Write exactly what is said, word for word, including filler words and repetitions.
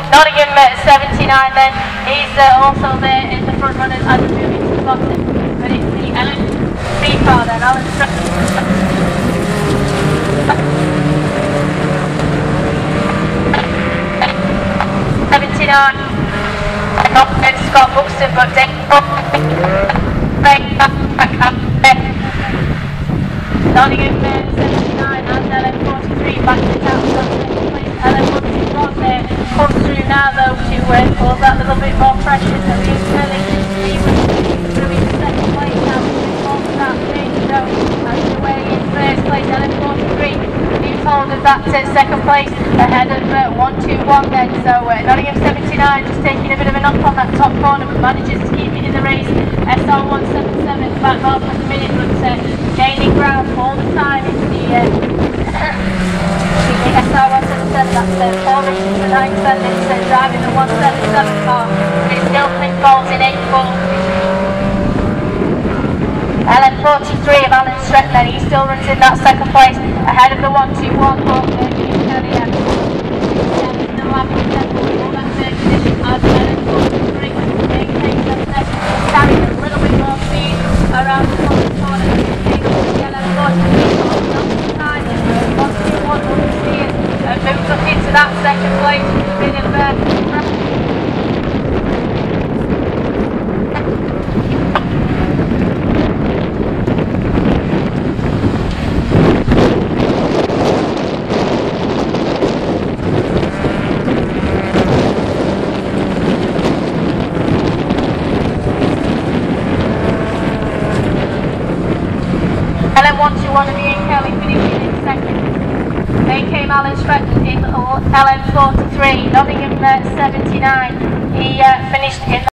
Nottingham seventy-nine then, he's uh, also there in the front runners as a moving to the bottom. But it's the L M three car then, Alan seventy-nine, not Scott Buxton, but Dave Nottingham seventy-nine and L M forty-three back to the top, so L M forty-one there comes through now though to uh, cause that little bit more pressure, so he's telling he was going to be in second place now before that stage, so as the way in first place, L M forty-three he's holding that uh, second place ahead of uh, one two one then, so uh, Nottingham seventy-nine just taking a bit of a knock on that top corner but manages to keep it in the race. S R one seventy-seven back half of the minute but uh, gaining ground all the time. It's the, uh, the S R one seventy-seven, that's uh, four races to nine percent, it's uh, driving the one seventy-seven car, but it still falls in eight four. L M forty-three of Alan Stretton, then he still runs in that second place ahead of the one two one of uh, Kelly and the lap of tempo for that third position as L M forty-three maintains that second, carrying a little bit more speed around the corner corner. L M forty-three on the side, one two one understeers and moves up into that second place with a bit of uh, L M one two one of Ian Kelly finishing in second. Then came Alan Stretton in L M forty-three, Nottingham seventy-nine. He uh, finished in